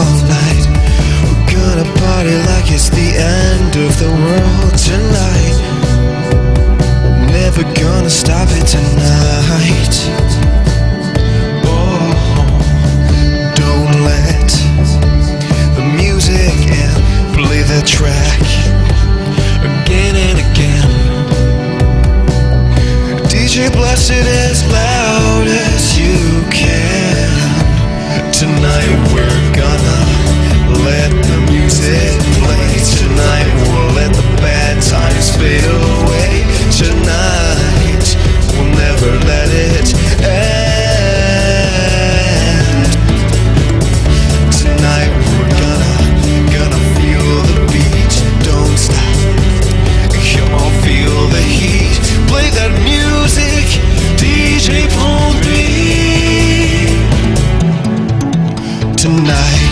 all night. We're gonna party like it's the end of the world tonight. Never gonna stop it tonight. Oh, don't let the music in. Play that track again and again. DJ, blast it as loud as you can. Tonight we're gonna let the music play. Tonight we'll let the bad times fade away. Tonight we'll never let it end. Tonight we're gonna feel the beat. Don't stop. Come on, feel the heat. Play that music, DJ Pon-3. Tonight.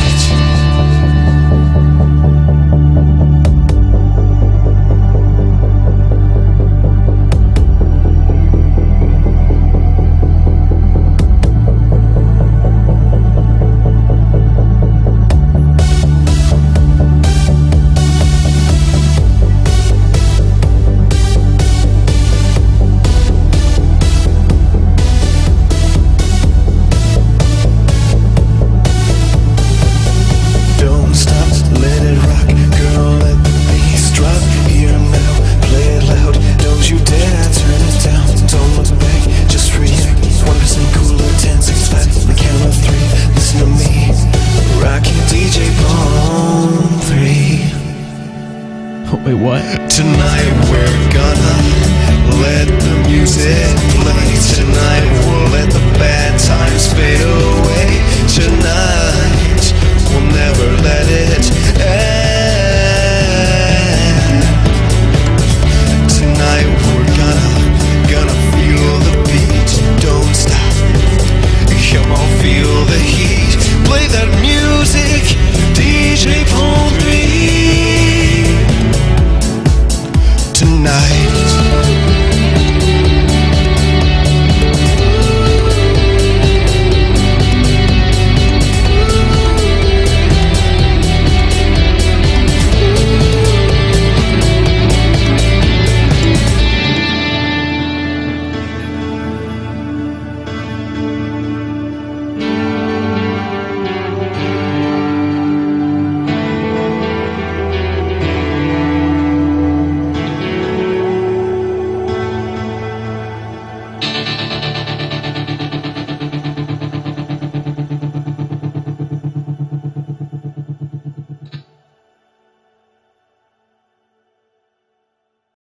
Wait, what? Tonight we're gonna let the music play. Tonight we'll let the bad times fade away. Tonight we'll never